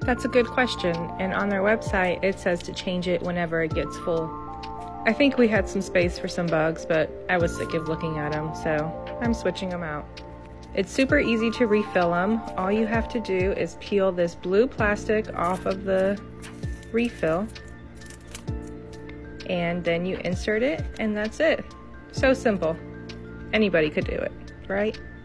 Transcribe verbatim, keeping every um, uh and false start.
That's a good question, and on their website it says to change it whenever it gets full. I think we had some space for some bugs, but I was sick of looking at them, so I'm switching them out. It's super easy to refill them. All you have to do is peel this blue plastic off of the refill, and then you insert it, and that's it. So simple. Anybody could do it, right?